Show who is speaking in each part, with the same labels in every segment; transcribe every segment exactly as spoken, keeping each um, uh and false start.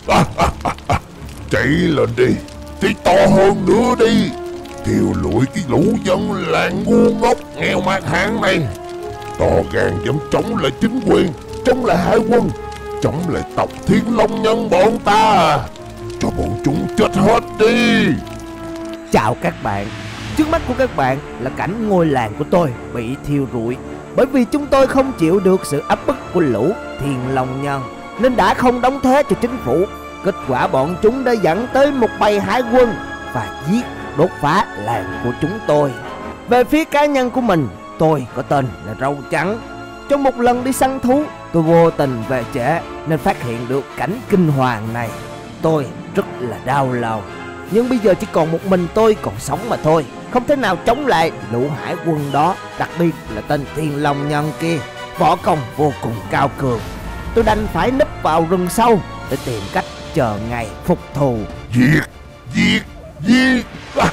Speaker 1: À, à, à, à. Chạy lên đi, chạy to hơn nữa đi, thiêu lụi cái lũ dân làng ngu ngốc nghèo mạt hạng này. To gan dám chống lại chính quyền, chống lại hải quân, chống lại tộc Thiên Long Nhân bọn ta. Cho bọn chúng chết hết đi.
Speaker 2: Chào các bạn. Trước mắt của các bạn là cảnh ngôi làng của tôi bị thiêu rụi, bởi vì chúng tôi không chịu được sự áp bức của lũ Thiên Long Nhân nên đã không đóng thế cho chính phủ. Kết quả bọn chúng đã dẫn tới một bầy hải quân và giết đốt phá làng của chúng tôi. Về phía cá nhân của mình, tôi có tên là Râu Trắng. Trong một lần đi săn thú, tôi vô tình về trễ nên phát hiện được cảnh kinh hoàng này. Tôi rất là đau lòng, nhưng bây giờ chỉ còn một mình tôi còn sống mà thôi, không thể nào chống lại lũ hải quân đó, đặc biệt là tên Thiên Long Nhân kia, võ công vô cùng cao cường. Tôi đành phải núp vào rừng sâu để tìm cách chờ ngày phục thù.
Speaker 1: Giết, giết, giết.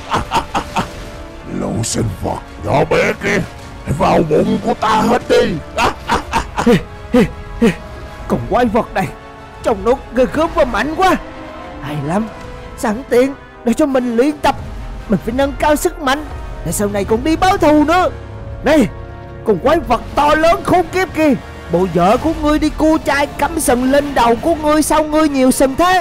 Speaker 1: Lũ sinh vật nhỏ bé kia, hãy vào bụng của ta hết đi.
Speaker 2: Còn quái vật này trông nó ghê gớm và mạnh quá. Hay lắm, sẵn tiện để cho mình luyện tập. Mình phải nâng cao sức mạnh để sau này còn đi báo thù nữa. Này, con quái vật to lớn khốn kiếp kia, bộ vợ của ngươi đi cua trai cắm sừng lên đầu của ngươi, sao ngươi nhiều sừng thế?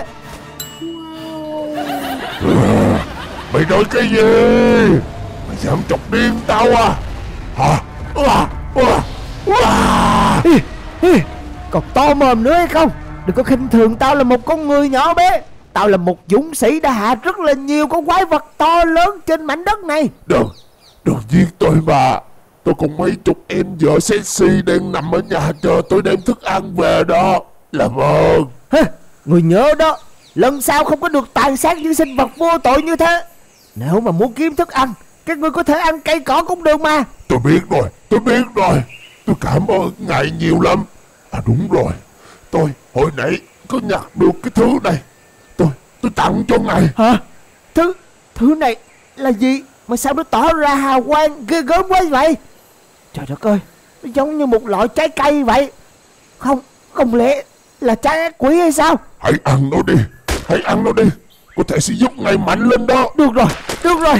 Speaker 1: À, mày nói cái gì? Mày dám chọc điên tao à? Hả? À, à, à.
Speaker 2: Ê, ê, còn to mồm nữa hay không? Đừng có khinh thường tao là một con người nhỏ bé. Tao là một dũng sĩ đã hạ rất là nhiều con quái vật to lớn trên mảnh đất này.
Speaker 1: Đừng, đừng giết tôi mà. Tôi còn mấy chục em vợ sexy đang nằm ở nhà chờ tôi đem thức ăn về đó. Làm ơn.
Speaker 2: Hả? Người nhớ đó, lần sau không có được tàn sát những sinh vật vô tội như thế. Nếu mà muốn kiếm thức ăn, các ngươi có thể ăn cây cỏ cũng được mà.
Speaker 1: Tôi biết rồi, tôi biết rồi. Tôi cảm ơn ngài nhiều lắm. À đúng rồi, tôi hồi nãy có nhặt được cái thứ này. Tôi, tôi tặng cho ngài.
Speaker 2: Hả? Thứ, thứ này là gì mà sao nó tỏ ra hào quang ghê gớm quá vậy? Trời đất ơi, nó giống như một loại trái cây vậy. Không, không lẽ là trái ác quỷ hay sao?
Speaker 1: Hãy ăn nó đi, hãy ăn nó đi. Có thể sẽ giúp ngài mạnh lên đó.
Speaker 2: Được rồi, được rồi.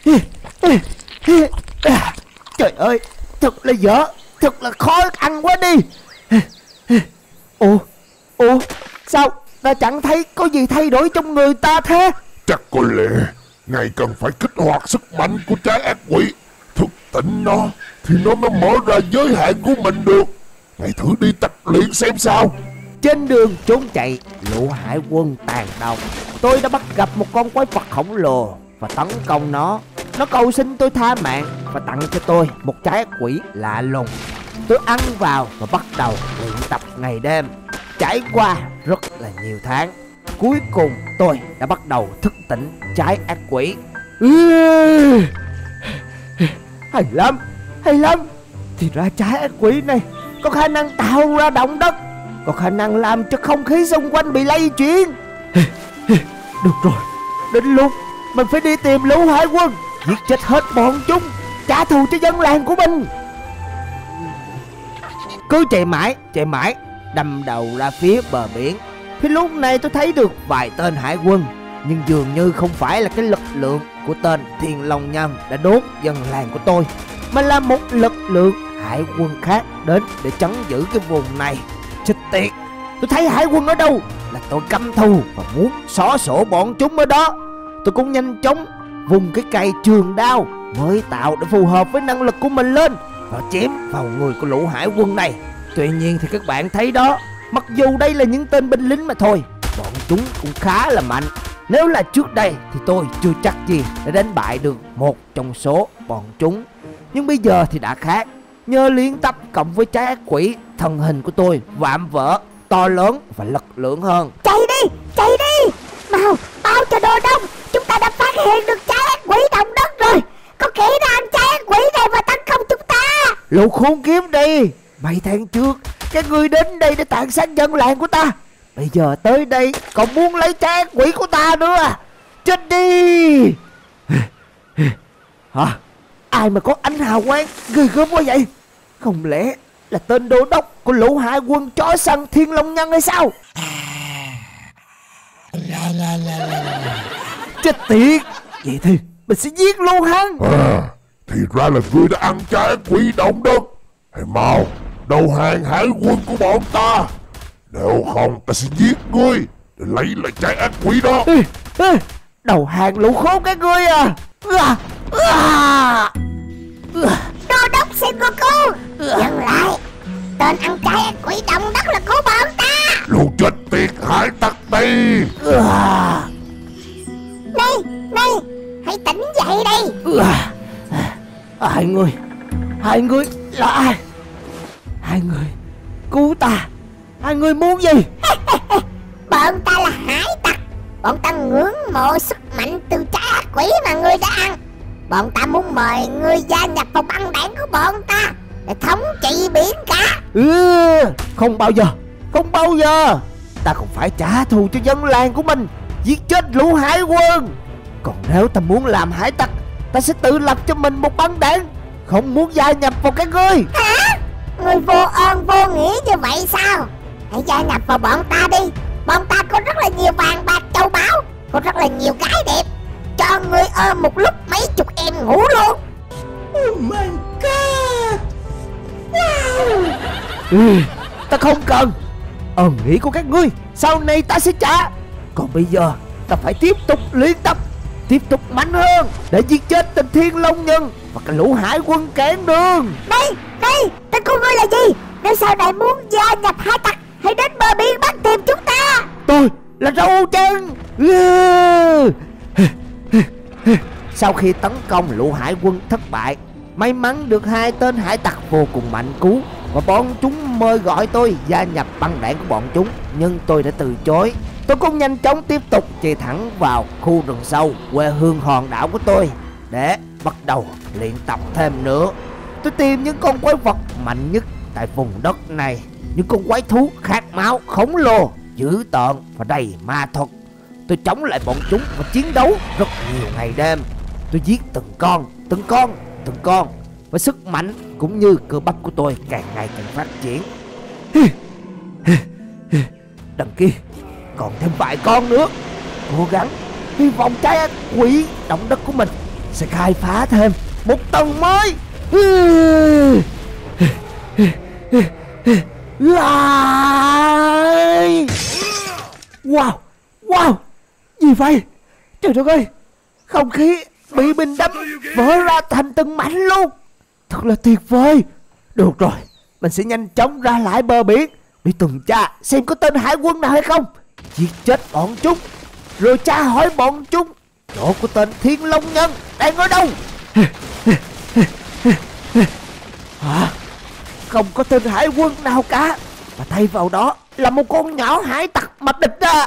Speaker 2: Trời ơi, thật là dở, thật là khó ăn quá đi. Ủa, ủa, sao ta chẳng thấy có gì thay đổi trong người ta thế?
Speaker 1: Chắc có lẽ ngài cần phải kích hoạt sức mạnh của trái ác quỷ, thức tỉnh nó thì nó mới mở ra giới hạn của mình được. Ngài thử đi tập luyện xem sao.
Speaker 2: Trên đường trốn chạy, lũ hải quân tàn độc, tôi đã bắt gặp một con quái vật khổng lồ và tấn công nó. Nó cầu xin tôi tha mạng và tặng cho tôi một trái ác quỷ lạ lùng. Tôi ăn vào và bắt đầu luyện tập ngày đêm. Trải qua rất là nhiều tháng, cuối cùng tôi đã bắt đầu thức tỉnh trái ác quỷ. Hay lắm, hay lắm. Thì ra trái ác quỷ này có khả năng tạo ra động đất, có khả năng làm cho không khí xung quanh bị lay chuyển. Được rồi, đến lúc mình phải đi tìm lũ hải quân, giết chết hết bọn chúng, trả thù cho dân làng của mình. Cứ chạy mãi, chạy mãi, đâm đầu ra phía bờ biển. Thì lúc này tôi thấy được vài tên hải quân, nhưng dường như không phải là cái lực lượng của tên Thiên Long Nhân đã đốt dân làng của tôi, mà là một lực lượng hải quân khác đến để trấn giữ cái vùng này. Chết tiệt, tôi thấy hải quân ở đâu là tôi căm thù và muốn xóa sổ bọn chúng ở đó. Tôi cũng nhanh chóng vùng cái cây trường đao mới tạo để phù hợp với năng lực của mình lên và chém vào người của lũ hải quân này. Tuy nhiên thì các bạn thấy đó, mặc dù đây là những tên binh lính mà thôi, bọn chúng cũng khá là mạnh. Nếu là trước đây thì tôi chưa chắc gì đã đánh bại được một trong số bọn chúng, nhưng bây giờ thì đã khác. Nhờ luyện tập cộng với trái ác quỷ, thân hình của tôi vạm vỡ, to lớn và lực lượng hơn.
Speaker 3: Chạy đi, chạy đi, mau, mau cho đồ đông. Chúng ta đã phát hiện được trái ác quỷ động đất rồi. Có kỹ đã ăn trái ác quỷ này và tấn công chúng ta.
Speaker 2: Lũ khốn kiếp đi, mấy tháng trước các ngươi đến đây để tàn sát dân làng của ta, bây giờ tới đây còn muốn lấy trái ác quỷ của ta nữa à? Chết đi. Hả? Ai mà có ánh hào quang ghê gớm quá vậy? Không lẽ là tên đô đốc của lũ hải quân chó săn Thiên Long Nhân hay sao? la la la. Chết tiệt. Vậy thì mình sẽ giết luôn hắn.
Speaker 1: À, thì ra là ngươi đã ăn trái ác quỷ động đất. Hãy mau đầu hàng hải quân của bọn ta, nếu không ta sẽ giết ngươi để lấy lại trái ác quỷ đó.
Speaker 2: Ê, ê, đầu hàng lũ khốn các ngươi à. À, à, à.
Speaker 3: Đô đốc Sengoku, dừng lại. Tên ăn trái ác quỷ động đất là của bọn ta.
Speaker 1: Lũ chết tiệt hải tặc đây.
Speaker 2: À.
Speaker 3: Này, này, hãy tỉnh dậy đi.
Speaker 2: À, à, hai người, hai người là ai? Hai người cứu ta. Hai người muốn gì?
Speaker 3: Bọn ta là hải tặc. Bọn ta ngưỡng mộ sức mạnh từ trái ác quỷ mà ngươi đã ăn. Bọn ta muốn mời ngươi gia nhập vào băng đảng của bọn ta để thống trị biển cả.
Speaker 2: Ừ, không bao giờ, không bao giờ. Ta không phải trả thù cho dân làng của mình, giết chết lũ hải quân. Còn nếu ta muốn làm hải tặc, ta sẽ tự lập cho mình một băng đảng, không muốn gia nhập vào các ngươi.
Speaker 3: Hả? Ngươi vô ơn vô nghĩa như vậy sao? Hãy gia nhập vào bọn ta đi. Bọn ta có rất là nhiều vàng bạc châu báu, có rất là nhiều gái đẹp, cho ngươi ôm một lúc mấy chục em ngủ luôn.
Speaker 2: Oh my god. Wow. Ừ, ta không cần. Ơn nghĩa của các ngươi sau này ta sẽ trả. Còn bây giờ ta phải tiếp tục luyện tập, tiếp tục mạnh hơn để giết chết tên Thiên Long Nhân và cả lũ hải quân cản đường.
Speaker 3: Đây, đây, tên của ngươi là gì? Nếu sau này muốn gia nhập hải tặc, hãy đến bờ biển bắt tìm chúng ta.
Speaker 2: Tôi là Râu Trăng. Sau khi tấn công lũ hải quân thất bại, may mắn được hai tên hải tặc vô cùng mạnh cứu, và bọn chúng mời gọi tôi gia nhập băng đảng của bọn chúng, nhưng tôi đã từ chối. Tôi cũng nhanh chóng tiếp tục chạy thẳng vào khu rừng sâu quê hương hòn đảo của tôi để bắt đầu luyện tập thêm nữa. Tôi tìm những con quái vật mạnh nhất tại vùng đất này, những con quái thú khát máu khổng lồ, dữ tợn và đầy ma thuật. Tôi chống lại bọn chúng và chiến đấu rất nhiều ngày đêm. Tôi giết từng con, từng con, từng con, và sức mạnh cũng như cơ bắp của tôi càng ngày càng phát triển. Đằng kia còn thêm vài con nữa. Cố gắng, hy vọng trái ác quỷ động đất của mình sẽ khai phá thêm một tầng mới. Wow, wow, gì vậy? Trời đất ơi, không khí bị bình đâm vỡ ra thành từng mảnh luôn. Thật là tuyệt vời. Được rồi, mình sẽ nhanh chóng ra lại bờ biển đi tuần tra xem có tên hải quân nào hay không, giết chết bọn chúng, rồi tra hỏi bọn chúng chỗ của tên Thiên Long Nhân đang ở đâu. Hả? Không có tên hải quân nào cả, và thay vào đó là một con nhỏ hải tặc mập địch ra.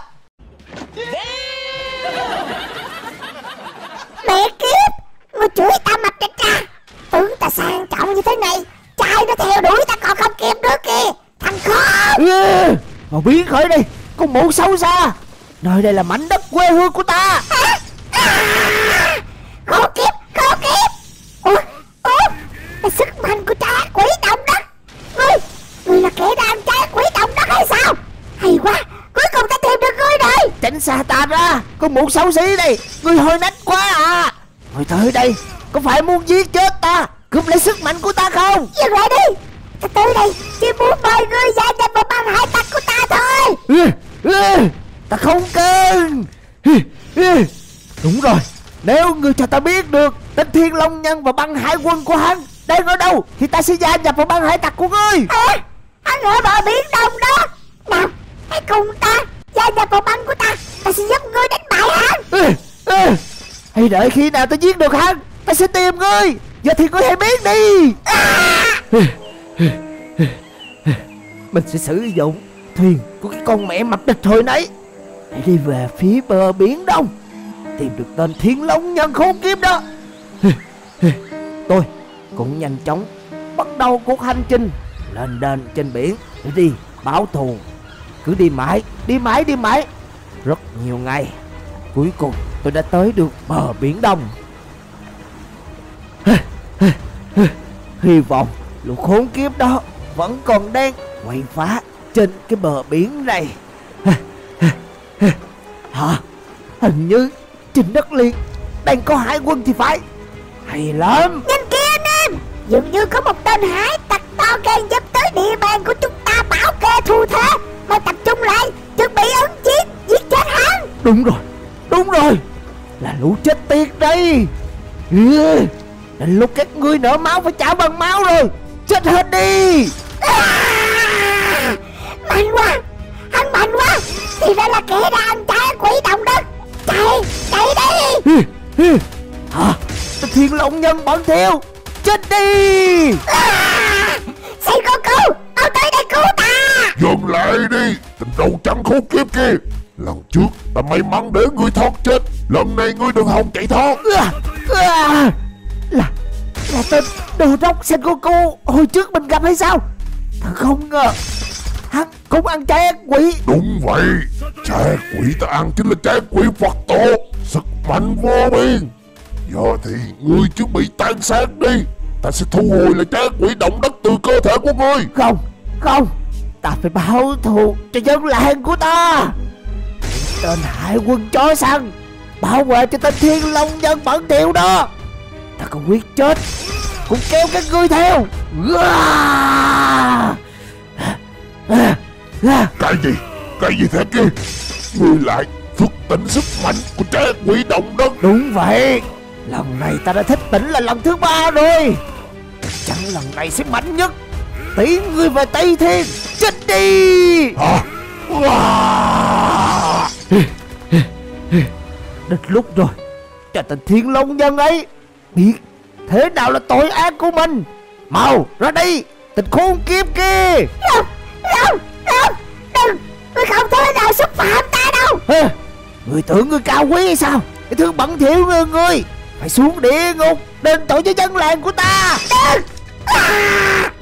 Speaker 3: Mẹ kiếp, ngươi chửi ta mập địch ra. Tưởng ta sang trọng như thế này, trai nó theo đuổi ta còn không kịp nữa kìa. Thằng khốn.
Speaker 2: Ừ, mà biến khỏi đi con mụ xấu xa. Nơi đây là mảnh đất quê hương của ta.
Speaker 3: À, à, khốn kiếp, khốn kiếp. Ủa, ủa, là sức mạnh của trái ác quỷ động đất. Ngươi, ngươi là kẻ đã ăn trái ác quỷ động đất hay sao? Hay quá, cuối cùng ta tìm được ngươi rồi.
Speaker 2: Tránh xa ta ra, con mụ xấu xí này, ngươi hơi nách quá à. Ngươi tới đây có phải muốn giết chết ta, cướp lấy sức mạnh của ta không?
Speaker 3: Dừng lại đi, ta tới đây chỉ muốn mời ngươi gia nhập vào băng hải tặc của ta thôi.
Speaker 2: Ừ, ừ, ta không cần. Ừ, ừ. Đúng rồi, nếu ngươi cho ta biết được tên Thiên Long Nhân và băng hải quân của hắn đang ở đâu thì ta sẽ gia nhập vào băng hải tặc của ngươi.
Speaker 3: À, hắn ở bờ biển đông đó. Nào, hãy cùng ta gia nhập vào băng của ta, ta sẽ giúp ngươi đánh bại hắn.
Speaker 2: Ừ, ừ. Hãy đợi khi nào ta giết được hắn, ta sẽ tìm ngươi. Giờ thì ngươi hãy biết đi. À. Mình sẽ sử dụng thuyền của cái con mẹ mập địch hồi nãy để đi về phía bờ biển đông, tìm được tên Thiên Long Nhân khốn kiếp đó. Tôi cũng nhanh chóng bắt đầu cuộc hành trình lên đền trên biển để đi báo thù. Cứ đi mãi, đi mãi, đi mãi rất nhiều ngày, cuối cùng tôi đã tới được bờ biển đông. Hy vọng lũ khốn kiếp đó vẫn còn đang quậy phá trên cái bờ biển này. Hả? Hình như trên đất liền đang có hải quân thì phải. Hay lắm.
Speaker 3: Nhìn kia anh em, dường như có một tên hải tặc to gan dám tới địa bàn của chúng ta bảo kê thu thế. Mà tập trung lại, chuẩn bị ứng chiến, giết chết hắn.
Speaker 2: Đúng rồi, đúng rồi, là lũ chết tiệt đây. Ừ, đến lúc các ngươi nở máu phải trả bằng máu rồi. Chết hết đi.
Speaker 3: À, mạnh quá, hắn mạnh quá. Thì ra là kẻ đã ăn trái quỷ động đất. Chạy, chạy đi.
Speaker 2: Hả? Thiên Long Nhân bọn theo. Chết đi.
Speaker 3: À, Sĩ cô cứu, mau tới đây cứu ta.
Speaker 1: Dừng lại đi, tình đầu trắng khốn kiếp kia. Lần trước ta may mắn để ngươi thoát chết, lần này ngươi đừng hòng chạy thoát.
Speaker 2: À, à, là là tên đồ rốc Sengoku hồi trước mình gặp hay sao? Thật không ngờ hắn cũng ăn trái ác quỷ.
Speaker 1: Đúng vậy, trái ác quỷ ta ăn chính là trái ác quỷ Phật tổ, sức mạnh vô biên. Giờ thì ngươi chuẩn bị tan xác đi, ta sẽ thu hồi lại trái ác quỷ động đất từ cơ thể của ngươi.
Speaker 2: Không, không, ta phải báo thù cho dân làng của ta. Tên hải quân chó săn bảo vệ cho tên Thiên Long Nhân bẩn thỉu đó. Ta có quyết chết cũng kéo các ngươi theo.
Speaker 1: Cái gì, cái gì thế kia? Ngươi lại thức tỉnh sức mạnh của trái ác quỷ động đất.
Speaker 2: Đúng vậy, lần này ta đã thức tỉnh là lần thứ ba rồi. Chắc chắn lần này sẽ mạnh nhất. Tiễn ngươi về Tây Thiên. Chết đi.
Speaker 1: Hả? Wow.
Speaker 2: Đến lúc rồi, cho tên Thiên Long Nhân ấy biết thế nào là tội ác của mình. Mau ra đi, tên khốn kiếp kia.
Speaker 3: Không, không, không, đừng, ngươi không thể nào xúc phạm ta đâu.
Speaker 2: Hê, người tưởng ngươi cao quý hay sao? Cái thứ bẩn thỉu người ngươi phải xuống địa ngục đền tội cho dân làng của ta.
Speaker 3: Đừng. À.